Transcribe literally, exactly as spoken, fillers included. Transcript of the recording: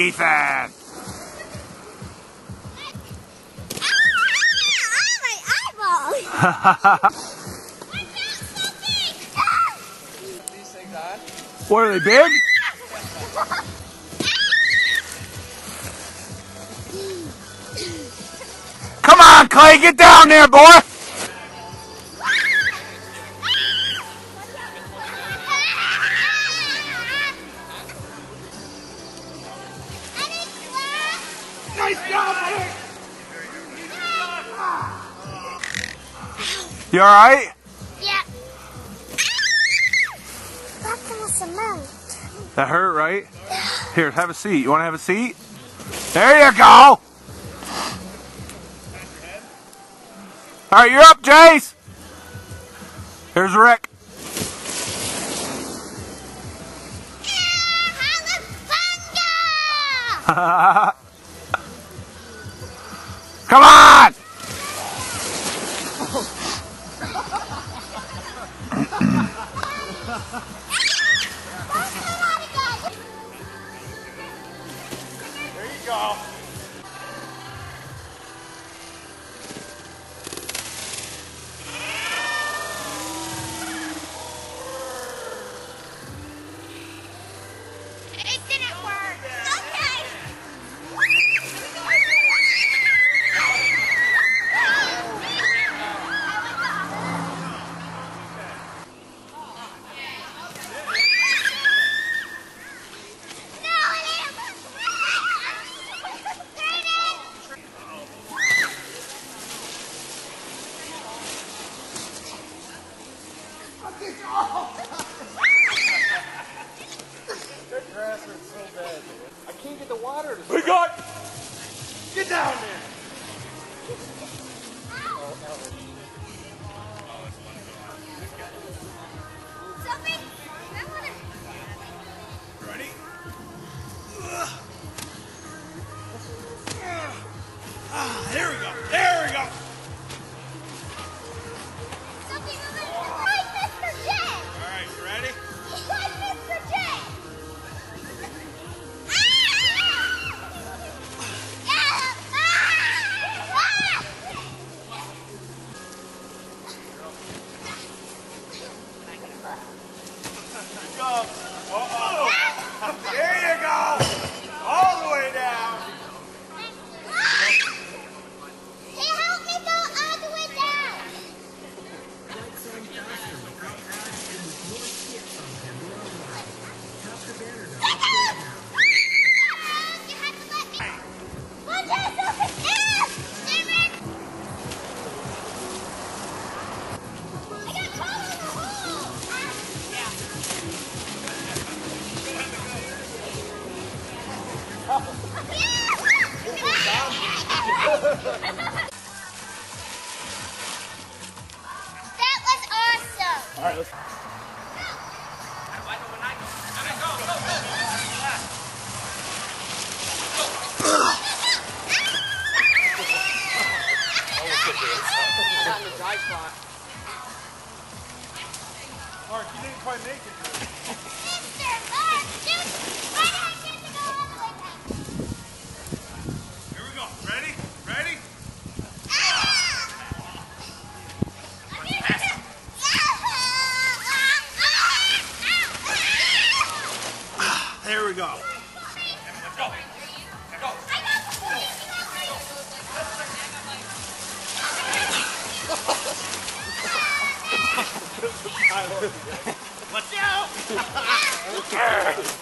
Ethan! What are they, big? Come on, Clay, get down there, boy! Nice job, buddy! You alright? Yeah. That was cement. That hurt, right? Here, have a seat. You want to have a seat? There you go! Alright, you're up, Jace! Here's Rick. Come on! There you go. It didn't work. Okay. That grass hurts so bad. I can't get the water to We got... get down there. Something. I want to. Ready? Ah, there we go. There we go. Something like Mister J. All right, you ready? Like Mister J. Go. Uh-oh. There you go. All the way down. He helped me go all the way down. You have to let me. One, two, three, yes! David! I got caught in the hole. That was awesome. All right, let's... Got in the dry spot. Mark, you didn't quite make it. Mister Mark, dude, why did I get to go all the way back? Here we go. Ready? Ready? There we go. Let's go. Let's go. Let's go.